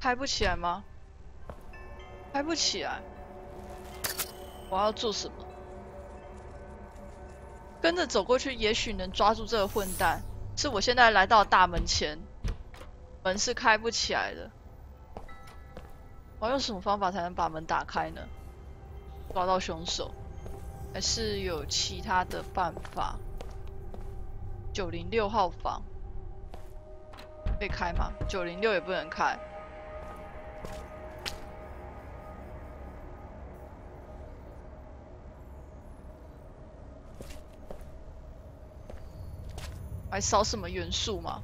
开不起来吗？开不起来。我要做什么？跟着走过去，也许能抓住这个混蛋。是我现在来到大门前，门是开不起来的。我要用什么方法才能把门打开呢？抓到凶手，还是有其他的办法？906号房可以开吗？906也不能开。还少什么元素吗？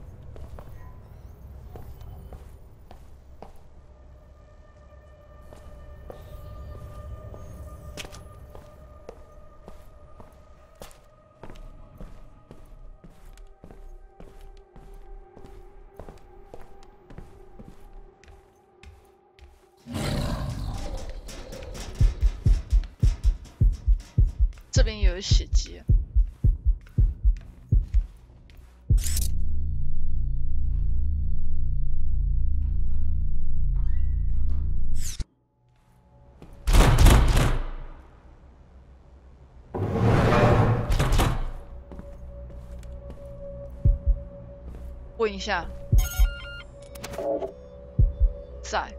这边也有血迹。问一下，在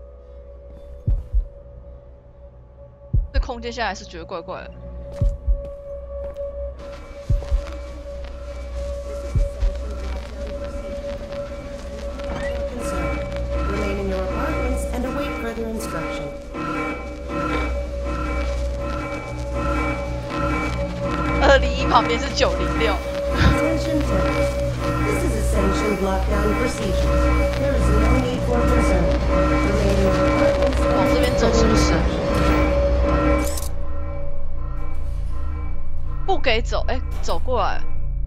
这空间下来是觉得怪怪的。 Remain in your apartments and await further instruction. 201旁边是906。 Attention tenants. This is a sanctioned lockdown procedure. There is no need for concern. Remain in your apartments and 往这边走是不是？不给走，哎，走过来。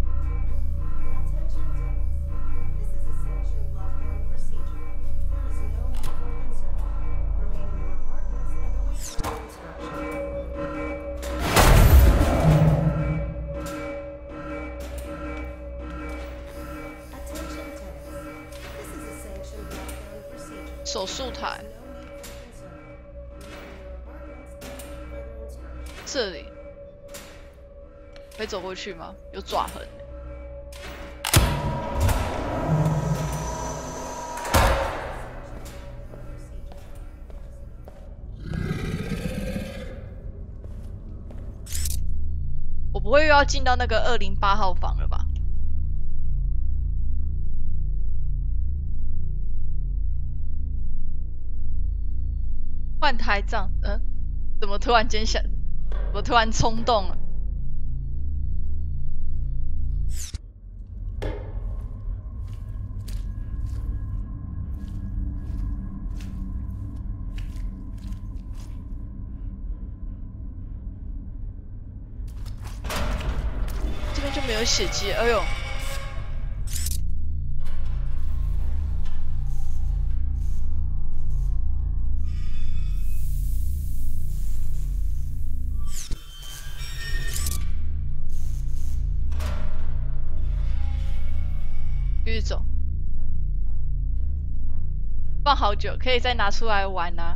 手术台，这里可以走过去吗？有爪痕。我不会又要进到那个208号房了吧？换台账，怎么突然间想？我突然冲动了。这边就没有血迹，哎呦！继续走，放好久，可以再拿出来玩啊。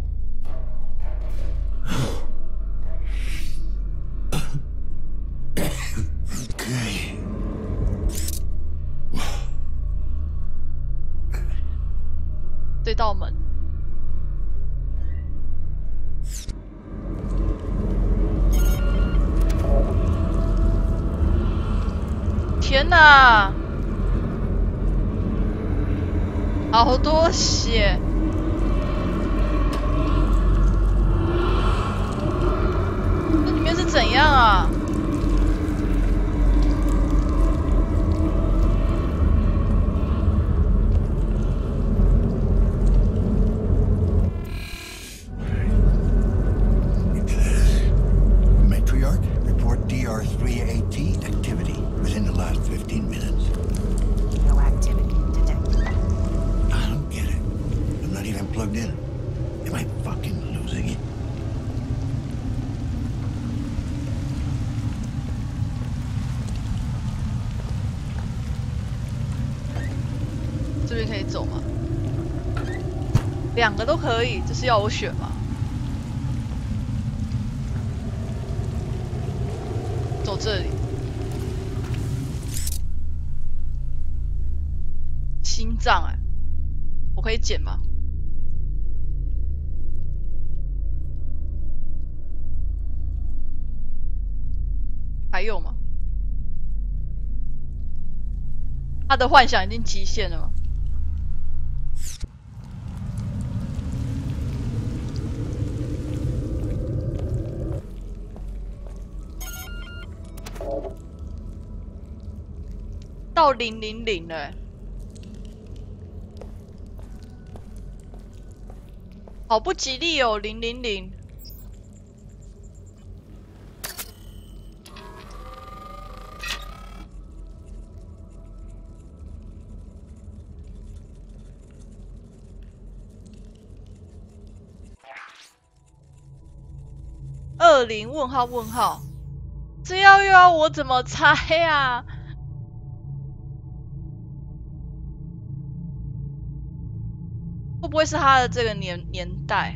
这道门，天哪！好多血！这里面是怎样啊？ Matriarch, report DR3AT activity within the last 15 minutes. No activity detected. I don't get it. I'm not even plugged in. Am I fucking losing it? 这边可以走吗？ 2个都可以，这是要我选吗？走这里。心脏哎，我可以捡吗？还有吗？他的幻想已经极限了吗？到000了欸，好不吉利哦，000。20问号问号，这又要我怎么猜啊？会不会是他的这个年代？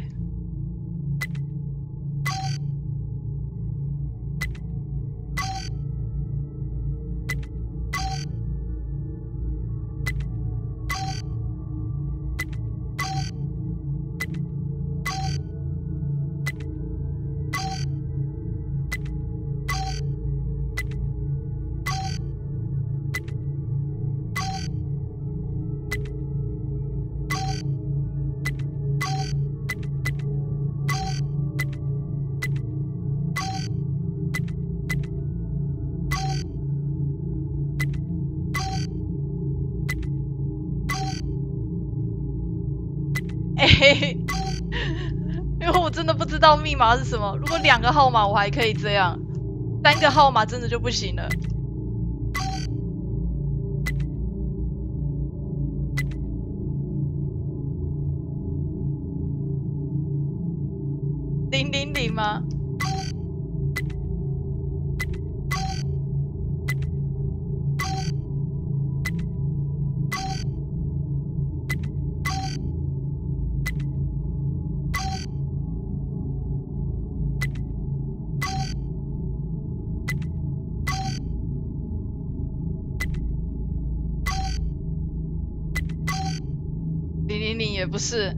因为我真的不知道密码是什么。如果2个号码我还可以这样，3个号码真的就不行了。000吗？000也不是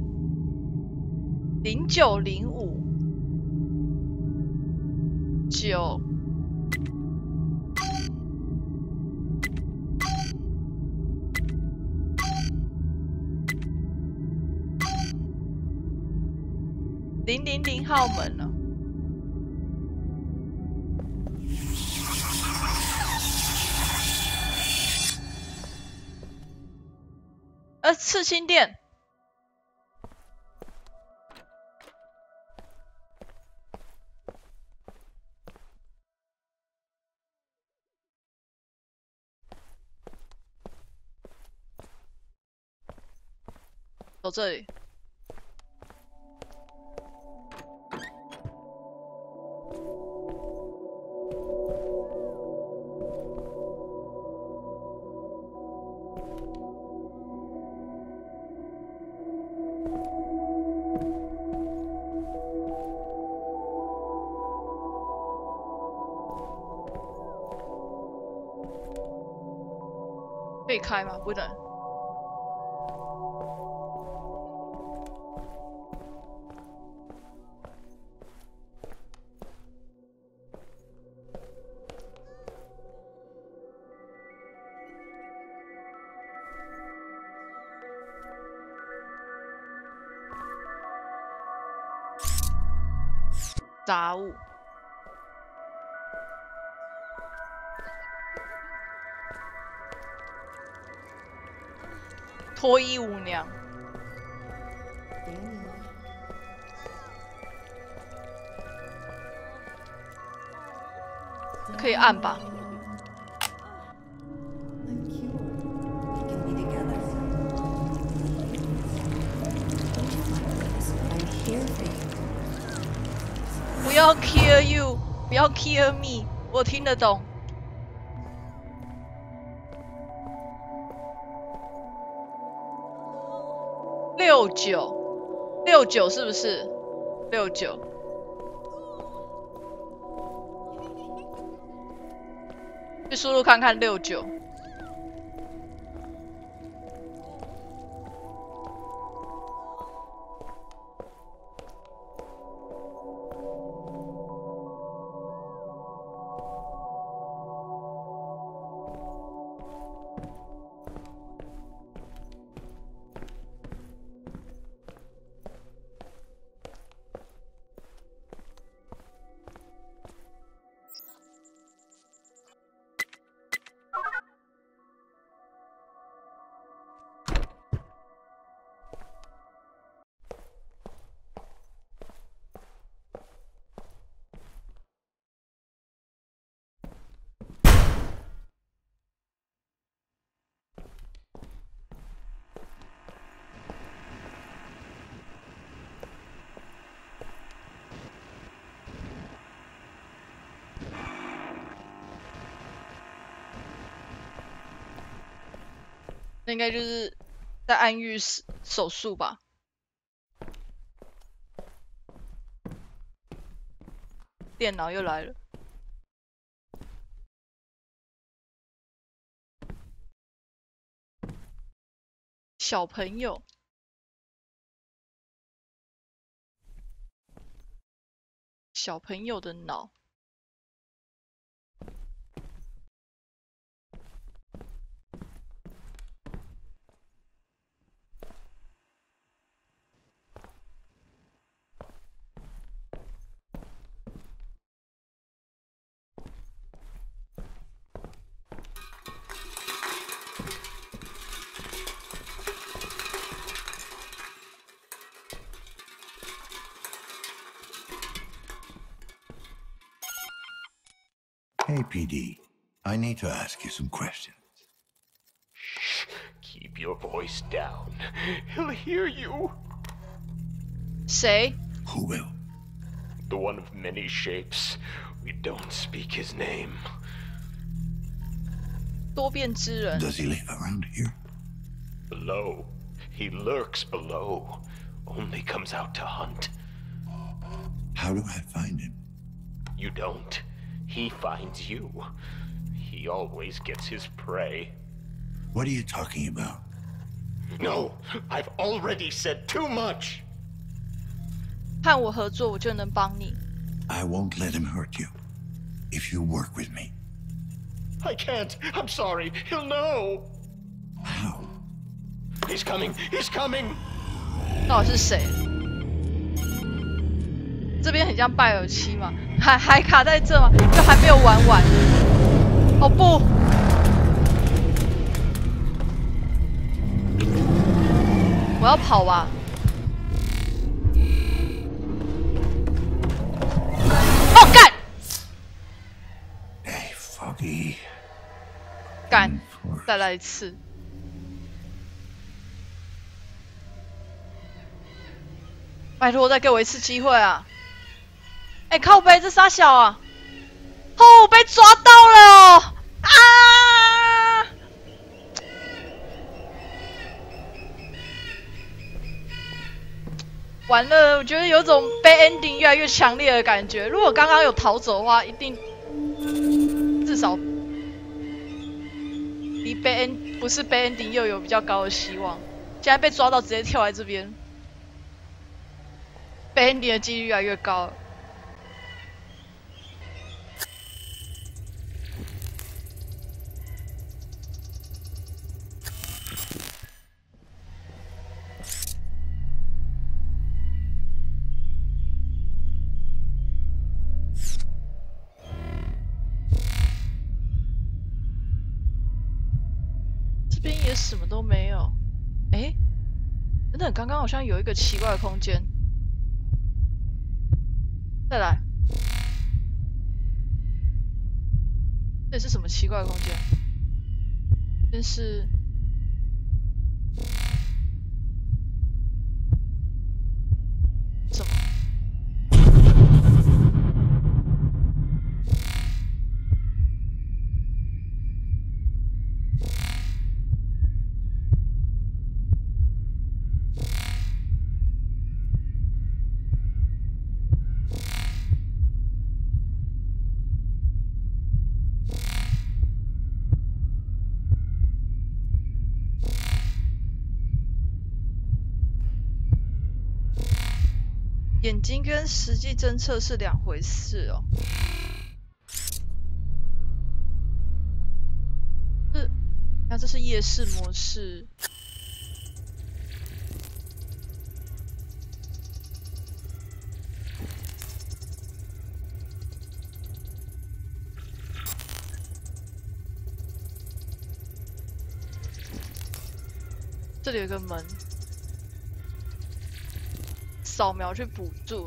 ，0905 9。000号门了。刺青店。走这里。可以开吗？不能。杂物。脱衣舞娘。可以按吧。不要 kill you， 不要 kill me， 我听得懂。69。 69是不是？69。去输入看看69。那应该就是在暗喻手术吧。电脑又来了。小朋友，小朋友的脑。 Hey, PD. I need to ask you some questions. Shh. Keep your voice down. He'll hear you. 谁？ Who will? The one of many shapes. We don't speak his name. 多变之人。 Does he live around here? Below. He lurks below. Only comes out to hunt. How do I find him? You don't. He finds you. He always gets his prey. What are you talking about? No, I've already said too much. 和我合作，我就能帮你。 I won't let him hurt you. If you work with me. I can't. I'm sorry. He'll know. How? He's coming. He's coming. 到底是谁？这边很像拜尔期嘛，还卡在这嘛，就还没有玩完。哦不！我要跑吧。哦干！ Hey, Foggy. 干！再来一次。拜托，再给我一次机会啊！哎、靠北，这傻小啊！哦，被抓到了哦！啊！完了，我觉得有种被 ending 越来越强烈的感觉。如果刚刚有逃走的话，一定至少离被 end 不是被 ending 又有比较高的希望。现在被抓到，直接跳来这边，被 ending 的几率越来越高了。这边也什么都没有。哎，等等，刚刚好像有一个奇怪的空间。再来，这是什么奇怪的空间？真是。什么？ 眼睛跟实际侦测是两回事哦。那这是夜视模式。这里有个门，扫描去补助。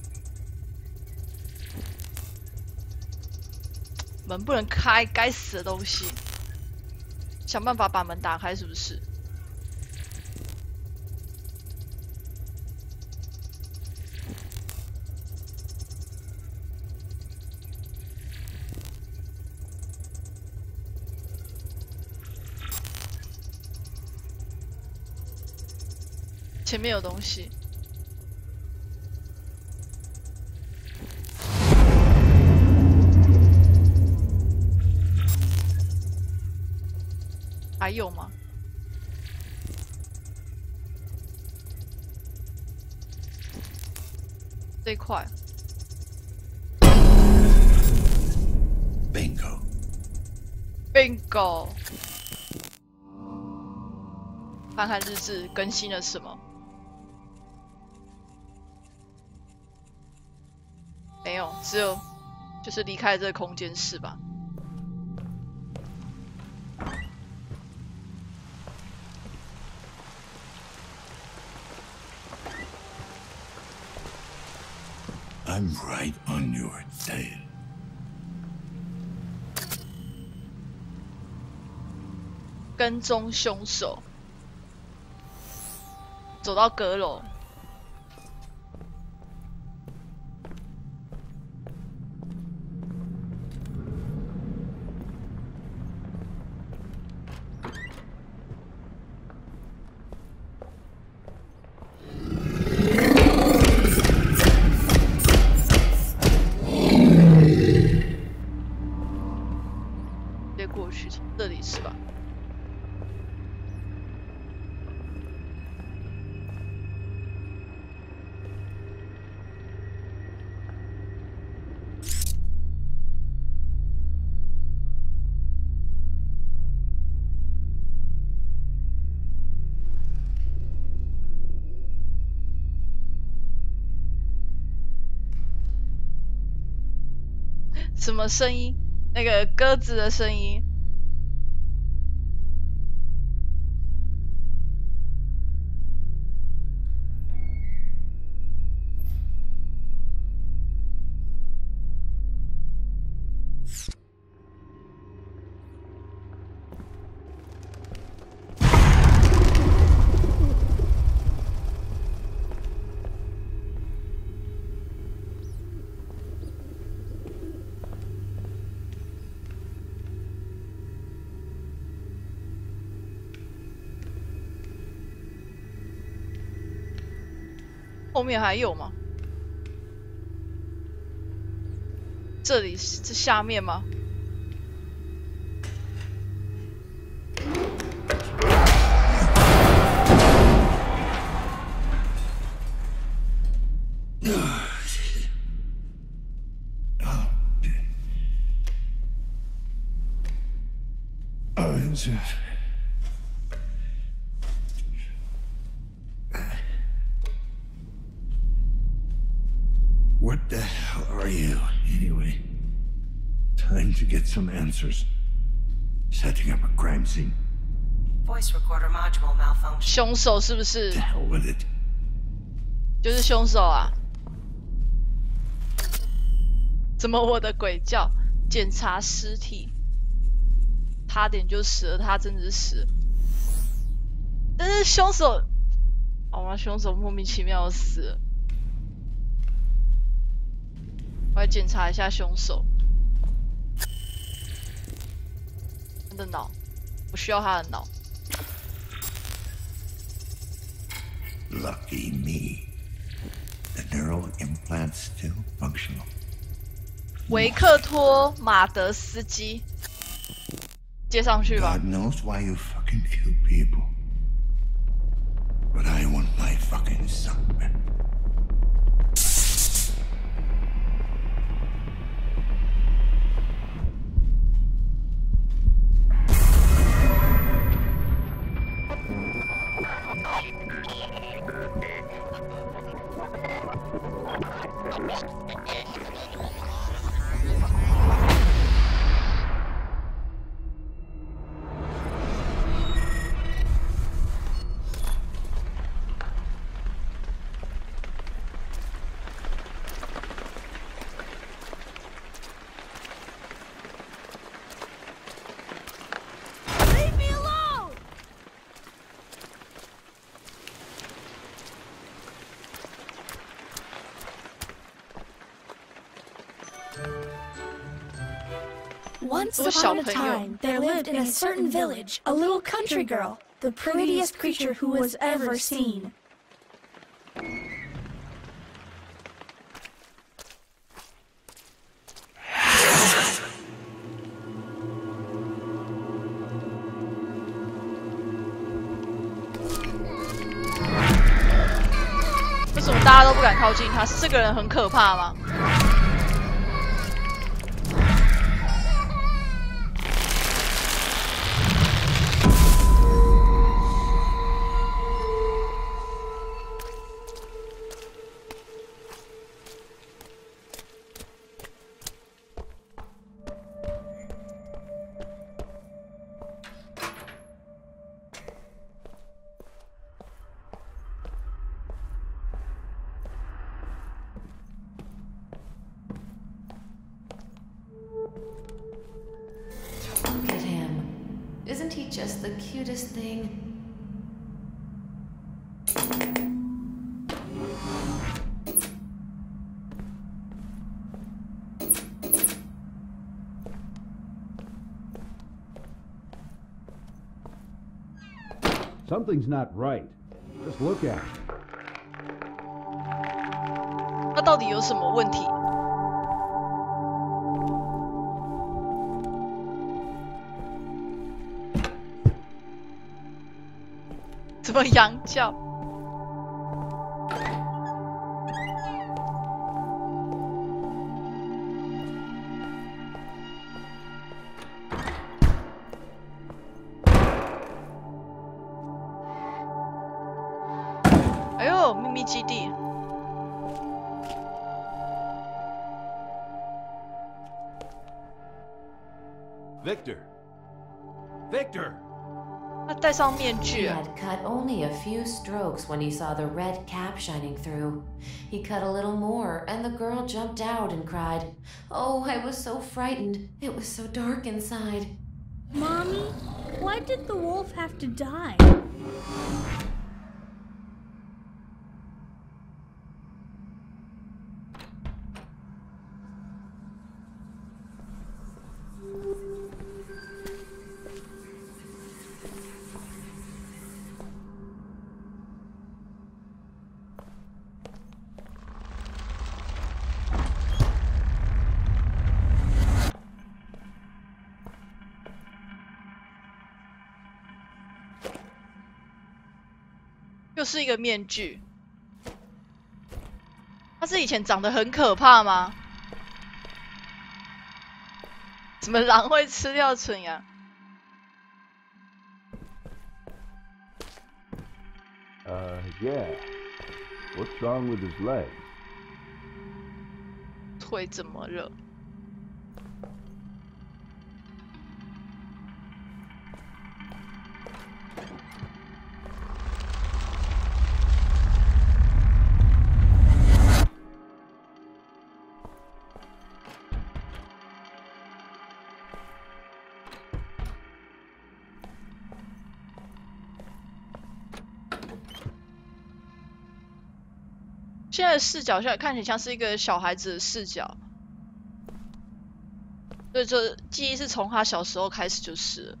门不能开，该死的东西！想办法把门打开，是不是？前面有东西。还有吗？这一块。 Bingo. Bingo。看看日志更新了什么？没有，只有就是离开这个空间室吧。 I'm right on your tail. 跟踪凶手，走到阁楼。过去，从这里是吧？什么声音？那个鸽子的声音。后面还有吗？这里是这下面吗？ What the hell are you, anyway? Time to get some answers. Setting up a crime scene. Voice recorder module malfunction. 凶手是不是？ The hell with it. 就是凶手啊！怎么我的鬼叫？检查尸体，差点就死了，他真的是死了。但是凶手，好吗？凶手莫名其妙死了。我来检查一下凶手。他的脑，我需要他的脑。 Lucky me. The neural implant's still functional. 维克托·马德斯基，接上去吧。 God knows why you fucking kill people. But I want my fucking son back. Leave me alone! Once Little upon a 小朋友。 time, there lived in a certain village a little country girl, the prettiest creature who was ever seen. 为什么大家都不敢靠近他？是这个人很可怕吗？ Look at him. Isn't he just the cutest thing? Something's not right. Just look at it. 他到底有什么问题？怎么羊叫？哎呦，秘密基地！ Victor! Victor! 他戴上面 He 具， had cut only a few strokes when he saw the red cap shining through. He cut a little more, and the girl jumped out and cried, "Oh, I was so frightened. It was so dark inside." Mommy, why did the wolf have to die? “又是一个面具。他是以前长得很可怕吗？怎么狼会吃掉纯羊？ Yeah. What's wrong with his leg? 腿怎么了？现在的视角下看起来像是一个小孩子的视角，所以这记忆是从他小时候开始就是了。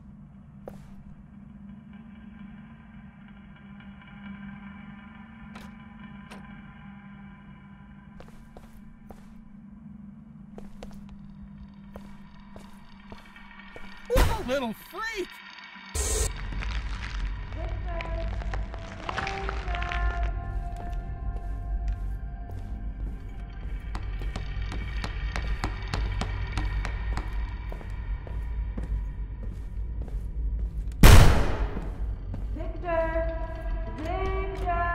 What a little freak! Victor! Victor!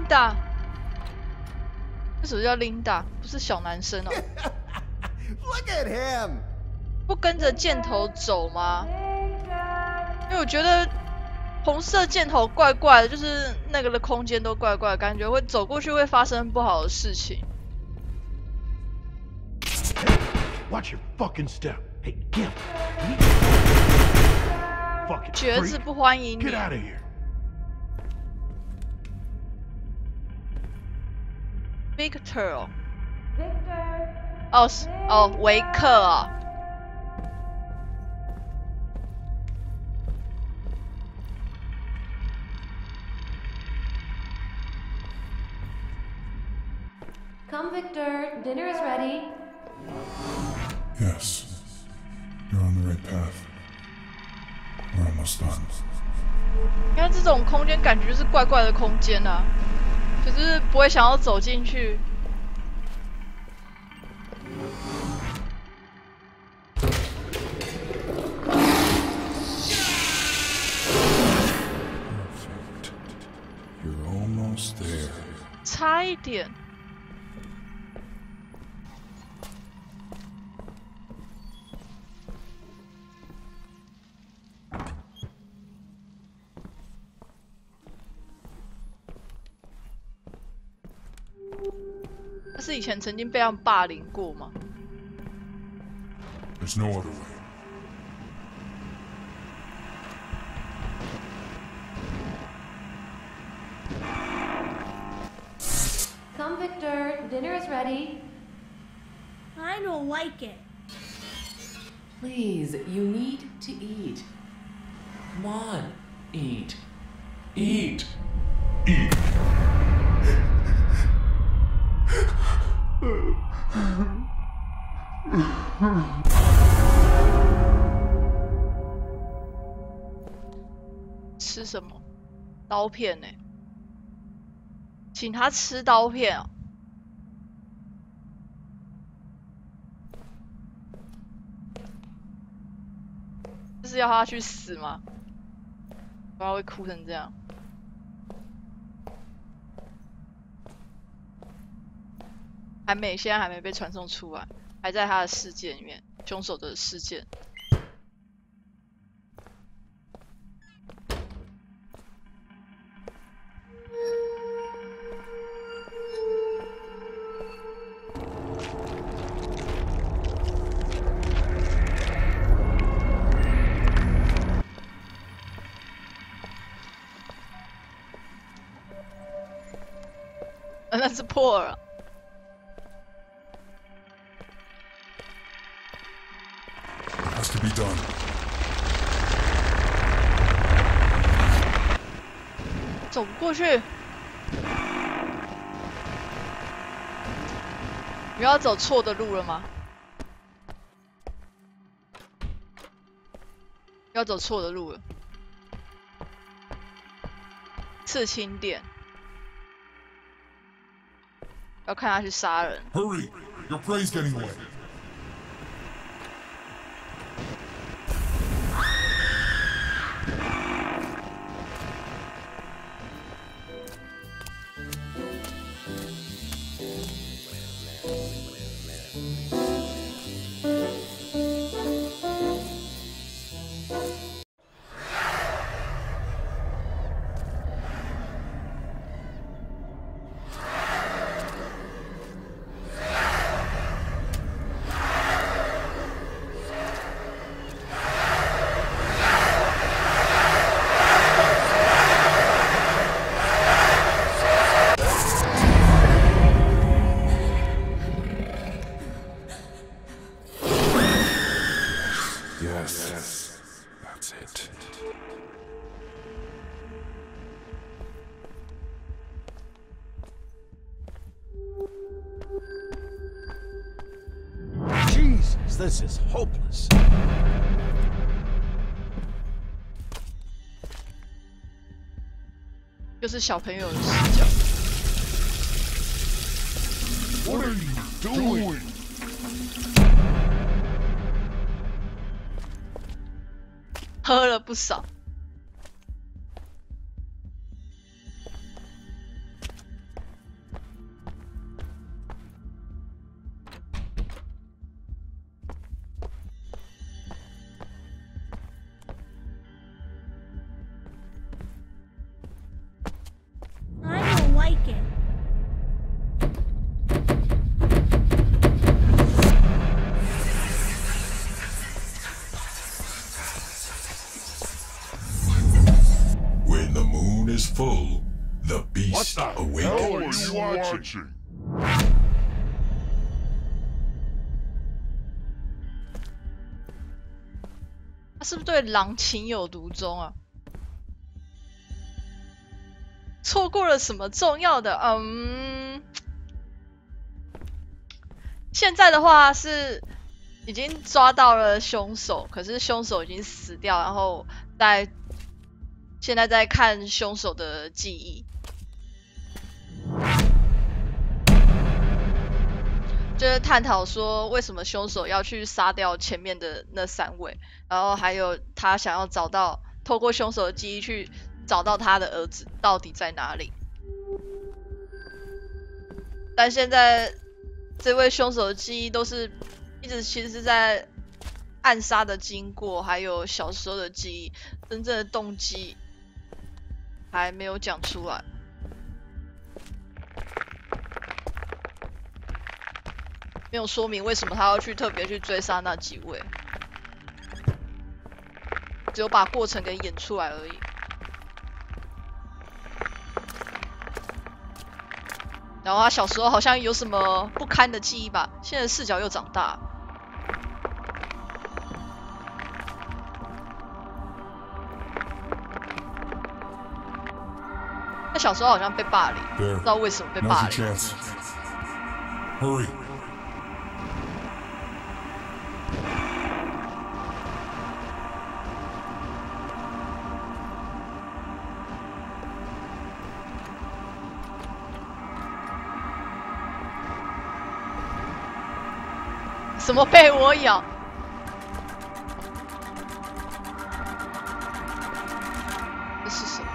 Linda， 为什么叫 Linda？ 不是小男生哦。 Look at him. 不跟着箭头走吗？因为我觉得红色箭头怪怪的，就是那个的空间都怪怪，感觉会走过去会发生不好的事情。 Watch your fucking step. Hey, Gil. Fucking 瘸子 freak. 不欢迎你 Get。out of here. Victor。哦，维克啊。 Come, Victor. Dinner is ready. Yes. You're on the right path. We're almost done. 你看这种空间，感觉就是怪怪的空间啊，就是不会想要走进去。 Perfect. You're almost there. 差一点。他是以前曾经被他们霸凌过吗？ There's no other way. Come, Victor. Dinner is ready. I don't like it. Please, you need to eat. Come on, eat. Eat. Eat. 吃什么？刀片呢、请他吃刀片哦。这是要他去死吗？不然会哭成这样。现在还没被传送出来，还在他的世界里面，凶手的世界。 那是破了。 Has to be done. 走不过去。你要走错的路了吗？要走错的路了。刺青店。 要看他去杀人。 Hurry! Your prey's getting away. Yes. That's it. Jesus, this is hopeless. 就是小朋友的视角。 What are you doing? 喝了不少。 the hell are you watching? 他是不是对狼情有独钟啊？错过了什么重要的？现在的话是已经抓到了凶手，可是凶手已经死掉，然后现在在看凶手的记忆，就是探讨说为什么凶手要去杀掉前面的那3位，然后还有他想要透过凶手的记忆去找到他的儿子到底在哪里。但现在这位凶手的记忆都是一直其实是在暗杀的经过，还有小时候的记忆，真正的动机还没有讲出来。没有说明为什么他要特别去追杀那几位，只有把过程给演出来而已。然后他小时候好像有什么不堪的记忆吧，现在视角又长大。他小时候好像被霸凌，不知道为什么被霸凌。 Hurry. 什么被我咬？这是什么？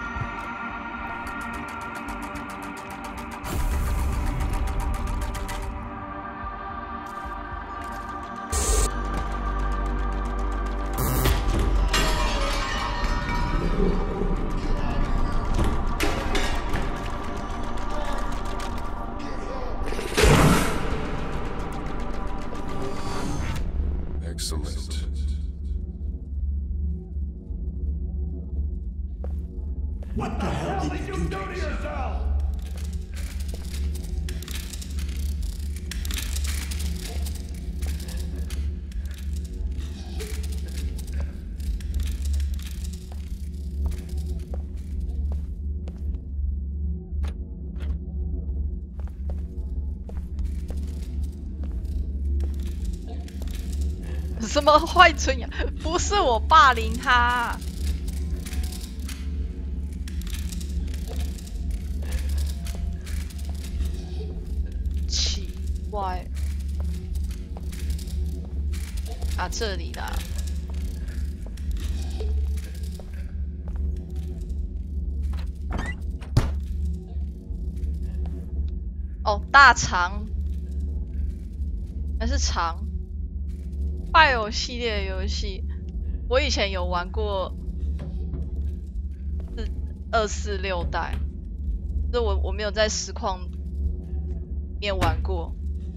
Excellent. What the hell did you do to yourself? Victor, 什么坏嘴呀？不是我霸凌他。奇怪。啊，这里啦。哦，大肠。还是肠。Bio 系列的游戏，我以前有玩过246代，这我没有在实况面玩过。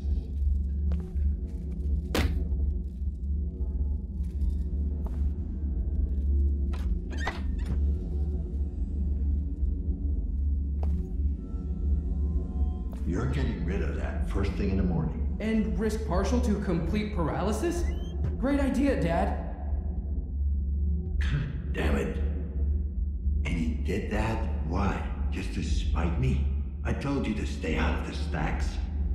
You're getting rid of that first thing in the morning. And risk partial to complete paralysis? Great idea, Dad. Damn it. And he did that? Why? Just to spite me? I told you to stay out of the stacks.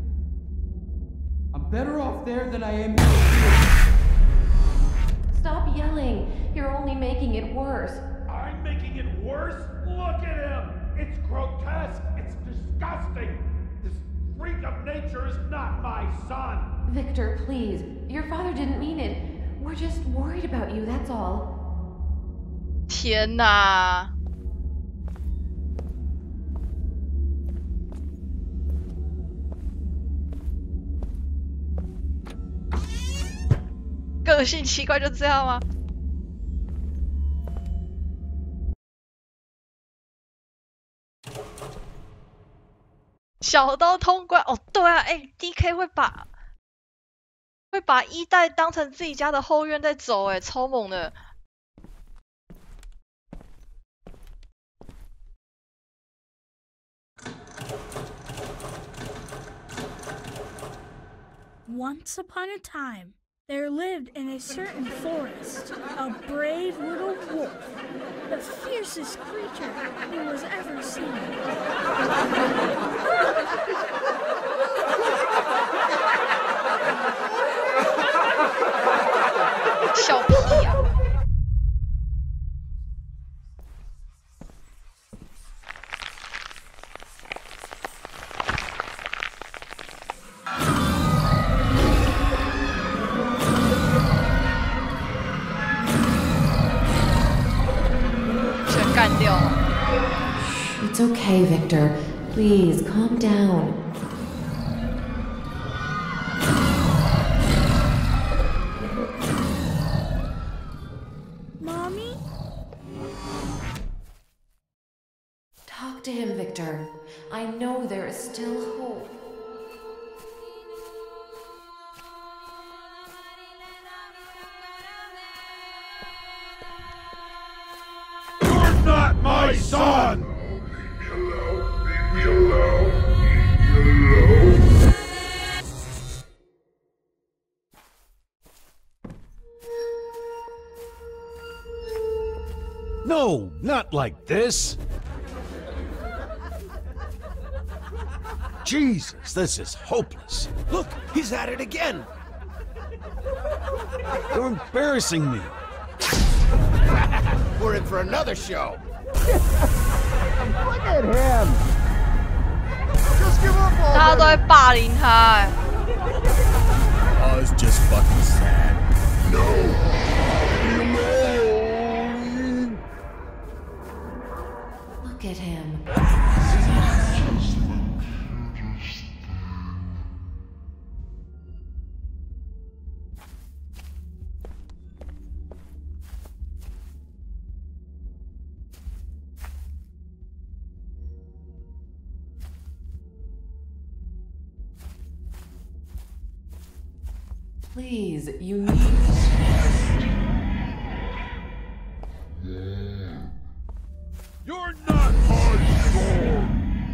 I'm better off there than I am here. Stop yelling. You're only making it worse. I'm making it worse? Look at him! It's grotesque! It's disgusting! This freak of nature is not my son! Victor, please. Your father didn't mean it. We're just worried about you, that's all. 天哪！个性奇怪就这样吗？小刀通关哦，对啊，哎 ，DK 会把1代当成自己家的后院在走，哎，超猛的。 Once upon a time, there lived in a certain forest a brave little wolf, the fiercest creature who was ever seen. 笑屁呀！全干掉了。 It's okay, Victor. Please, calm down. Mommy? Talk to him, Victor. I know there is still hope. You're not my son! Leave me alone. Leave me alone. No, not like this. Jesus, this is hopeless. Look, he's at it again. You're embarrassing me. We're in for another show. Look at him. Just give up 大家都在霸凌他哎。 Oh, it's just fucking sad. No. Look at him. Please, you need... You're not my son!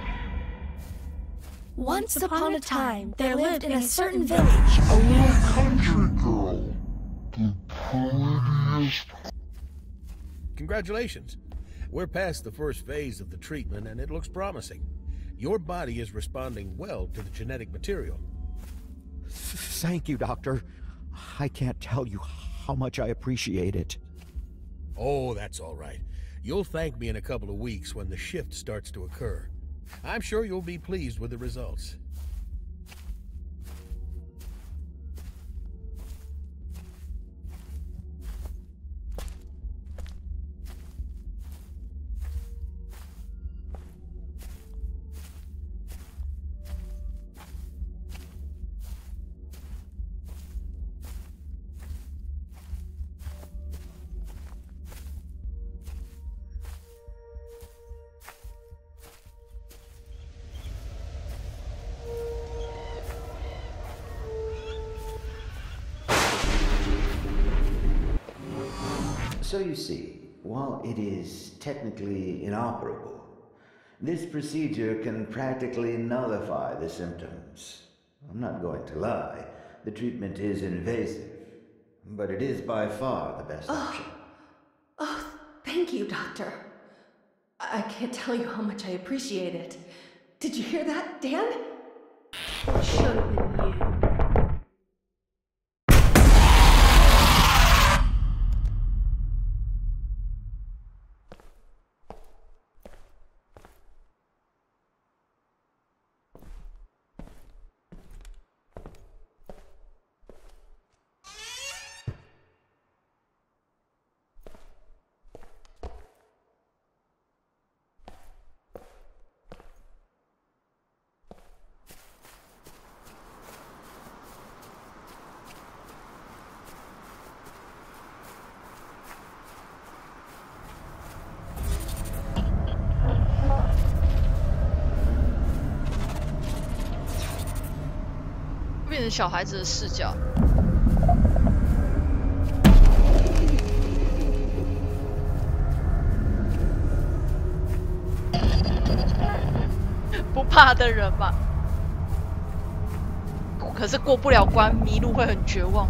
Once upon a time, there lived in a certain village A little country girl. The prettiest. Congratulations. We're past the first phase of the treatment and it looks promising. Your body is responding well to the genetic material. Thank you, Doctor. I can't tell you how much I appreciate it. Oh, that's all right. You'll thank me in a couple of weeks when the shift starts to occur. I'm sure you'll be pleased with the results. So you see, while it is technically inoperable, this procedure can practically nullify the symptoms. I'm not going to lie, the treatment is invasive, but it is by far the best option. Oh, thank you, Doctor. I can't tell you how much I appreciate it. Did you hear that, Dan? It should have been you. 变成小孩子的视角。不怕的人嘛。 可是过不了关，迷路会很绝望。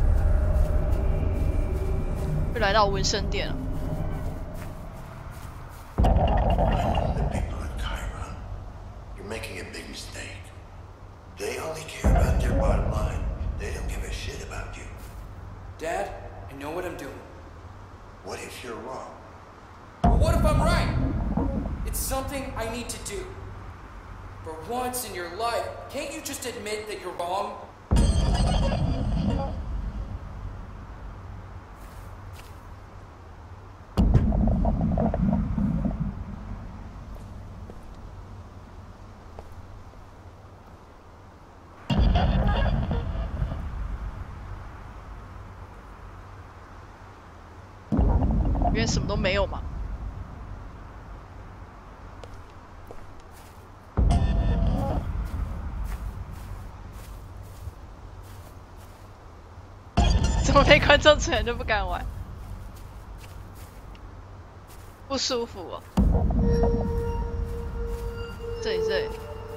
就来到纹身店了。 Making a big mistake. They only care about their bottom line. They don't give a shit about you. Dad, I know what I'm doing. What if you're wrong? But what if I'm right? It's something I need to do. For once in your life, can't you just admit that you're wrong? 因为什么都没有嘛。怎么没观众出来就不敢玩？不舒服哦。这里。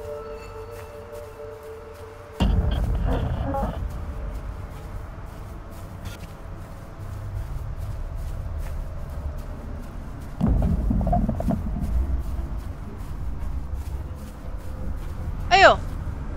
哎呦！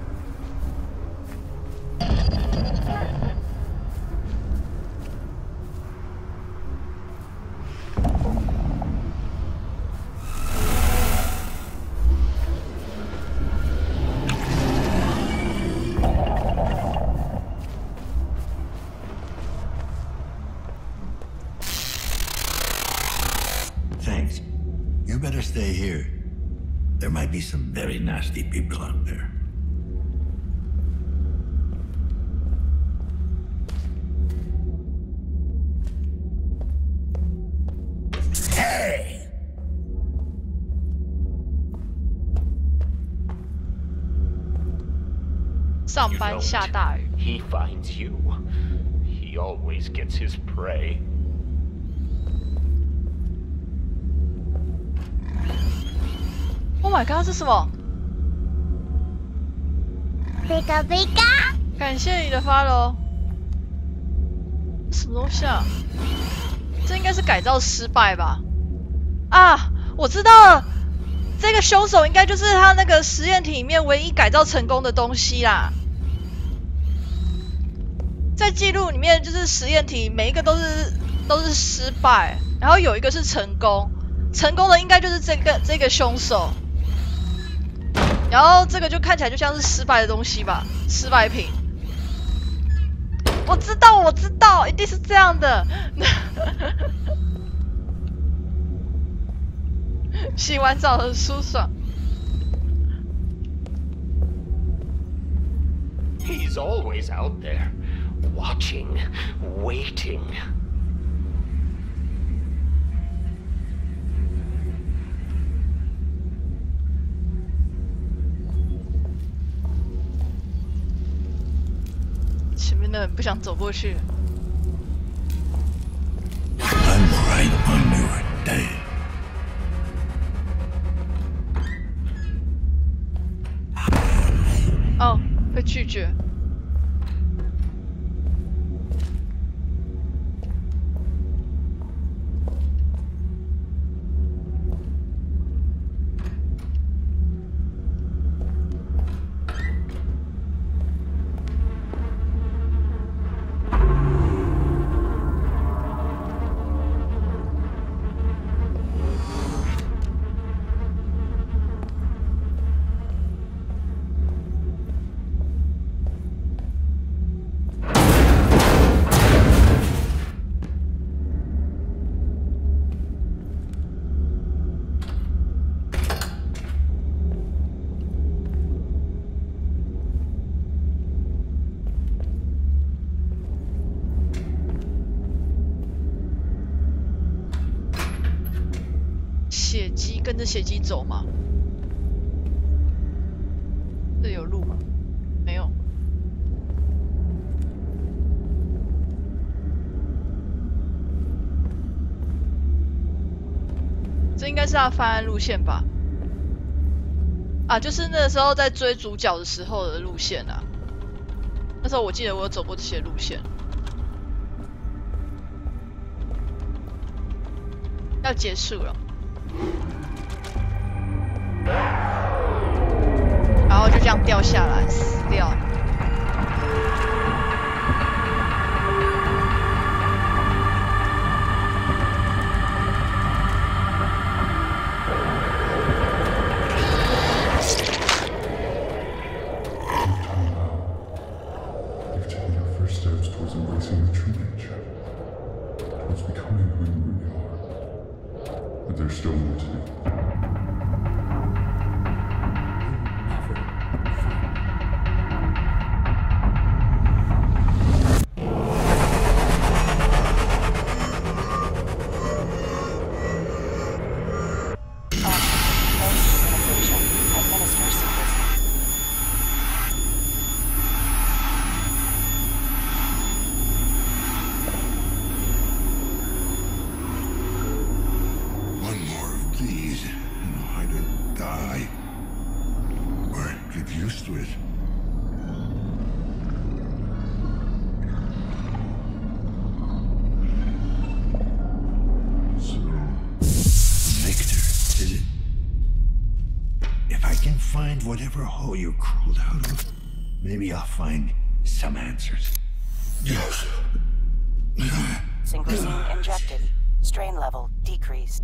Thanks. You better stay here. There might be some very nasty people out there. Hey! 上班下大雨。 He finds you. He always gets his prey. Oh my god， 这是什么？ 贝卡贝卡， 感谢你的 follow。什么东西啊？这应该是改造失败吧？啊，我知道了，这个凶手应该就是他那个实验体里面唯一改造成功的东西啦。在记录里面，就是实验体每一个都是失败，然后有一个是成功，成功的应该就是这个凶手。 然后这个就看起来就像是失败的东西吧，失败品。我知道，一定是这样的。洗完澡很舒爽。 He's always out there, watching, waiting. 前面的人不想走过去。 I'm right on your day. 哦，被拒绝。血迹，跟着血迹走吗？这有路吗？没有。这应该是他犯案路线吧？啊，就是那时候在追主角的时候的路线啊。 那时候我记得我有走过这些路线。要结束了，然后就这样掉下来，死掉。 You've taken your first steps towards embracing the true nature, towards becoming who you really are. But there's still more to do. One more of these, and I'll either die or get used to it. So, Victor, is it? If I can find whatever hole you crawled out of, maybe I'll find some answers. Yes. Synchrosine injected. Strain level decreased.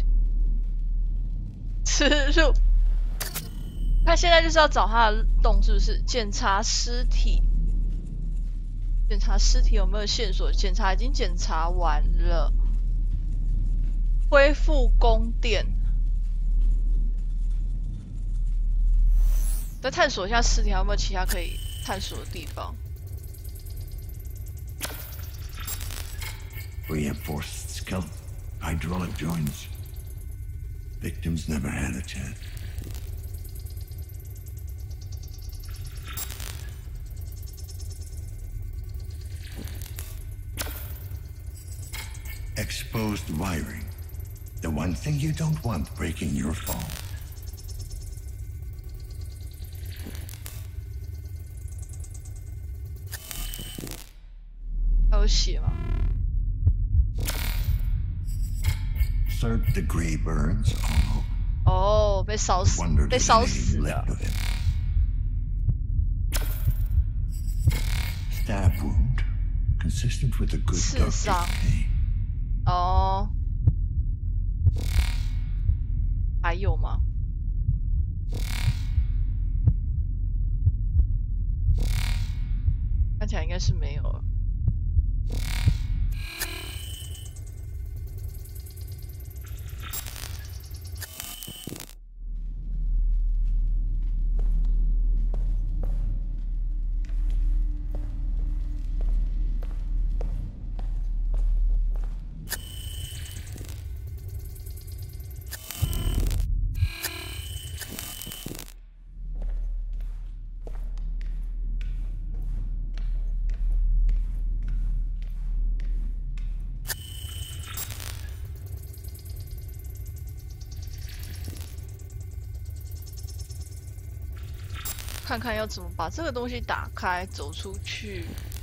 吃入。他现在就是要找他的洞，是不是？检查尸体，检查尸体有没有线索？检查已经检查完了。恢复宫殿，再探索一下尸体还有没有其他可以探索的地方。 Reinforced skeleton, hydraulic joints. Victims never had a chance. Exposed wiring. The one thing you don't want breaking your fall. 还有血吗？ Third degree burns all 哦，被烧死，被烧死了。 Stab wound, consistent with a good 刺 doctor's 伤。 pay. 哦，还有吗？看起来应该是没有了。 看看要怎么把这个东西打开，走出去。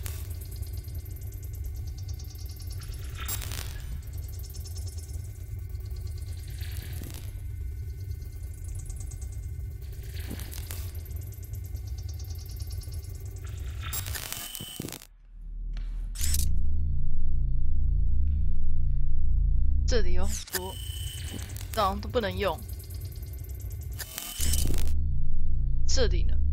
这里有很多，这样都不能用。这里呢？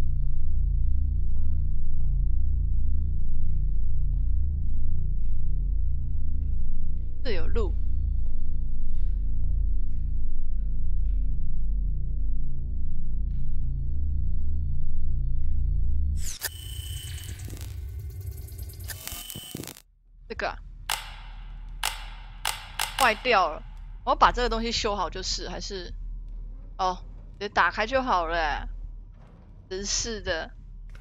这有路，这个、啊、坏掉了，我要把这个东西修好就是，还是哦，直接打开就好了，真是的。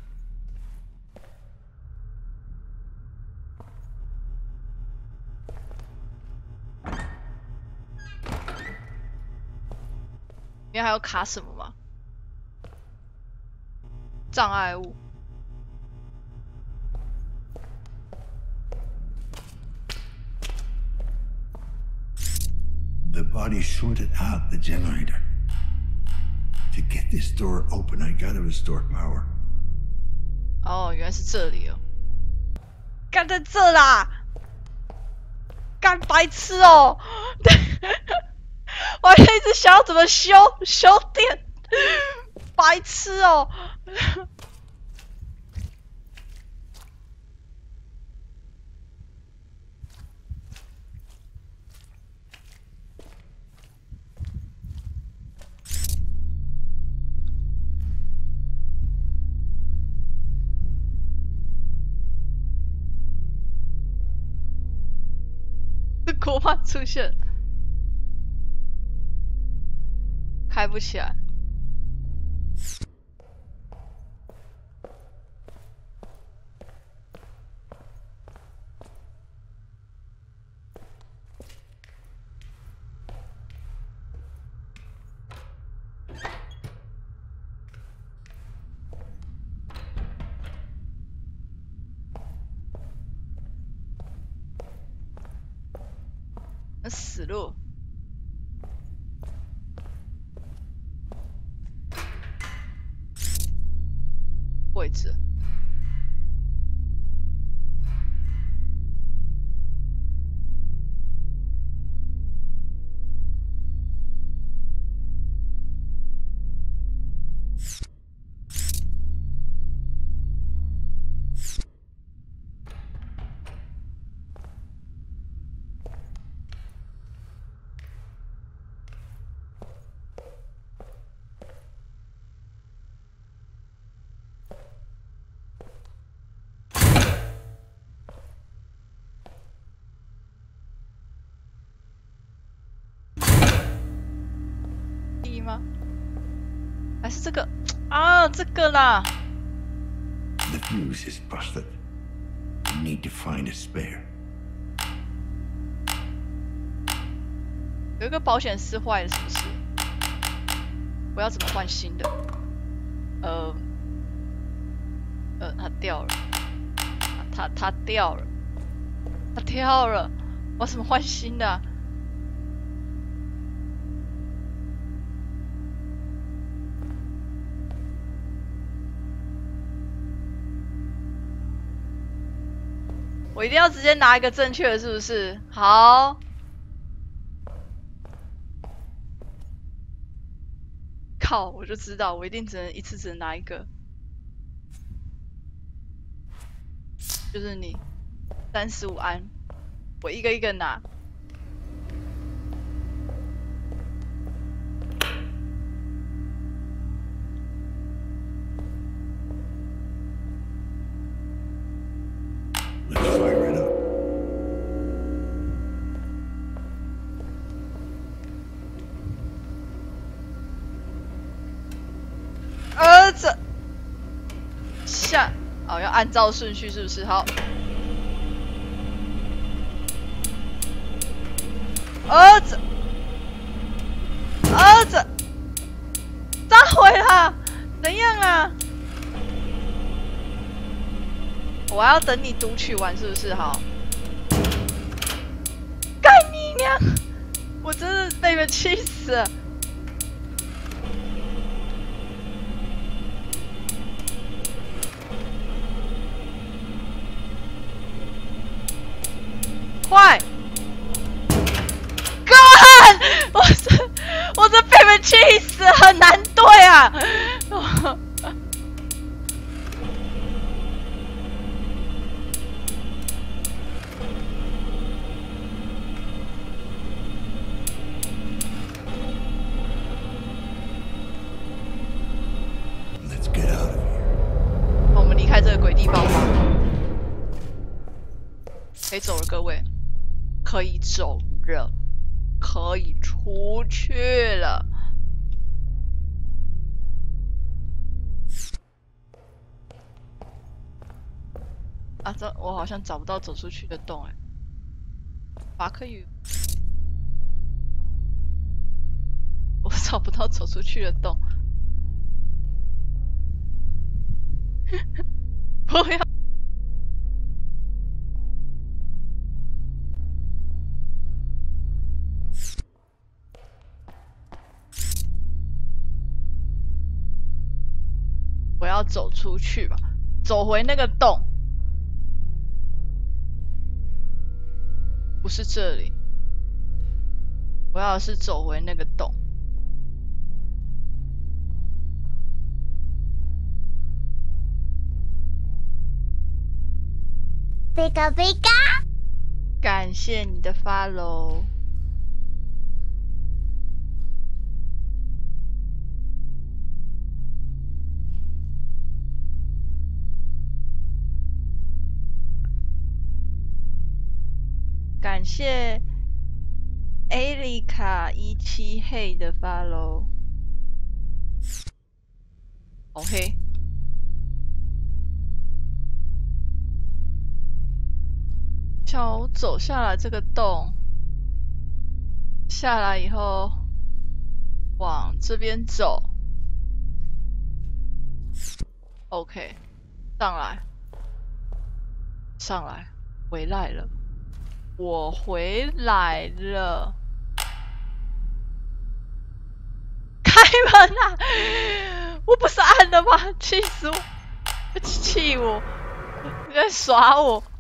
里面还有卡什么吗？障碍物。 body sorted out the generator. To get this door open, I gotta restore power. 哦，原来是这里哦。干在这啦！干白痴哦！我还一直想要怎么修电，白痴哦！国漫出现，开不起来。死路。位置。吗？还是这个啊，这个啦。 The fuse is busted. You need to find a spare. 有一个保险丝坏了，是不是？我要怎么换新的？它掉了，它掉了，它跳了，我怎么换新的啊？我一定要直接拿一个正确的，是不是？好。靠！我就知道，我一定一次只能拿一个。就是你35安，我一个一个拿。这下哦，要按照顺序是不是？好，儿子，咋回啦？怎样啊？我还要等你读取完是不是？好，干你娘！我真的被你们气死了。快！干！我这被你们气死，很难对啊！我们离开这个鬼地方吧，可以走了，各位。可以走了，可以出去了。啊，我好像找不到走出去的洞哎。Fuck you！ 我找不到走出去的洞。不要。 我要走出去嘛，走回那个洞。不是这里，我要的是走回那个洞。 贝卡贝卡， 感谢你的 follow。感谢艾丽卡17黑的 follow。好黑。像我走下来这个洞，下来以后往这边走。OK， 上来，上来，回来了。我回来了，开门啊！我不是按了吗？气死我！气我！你在耍我！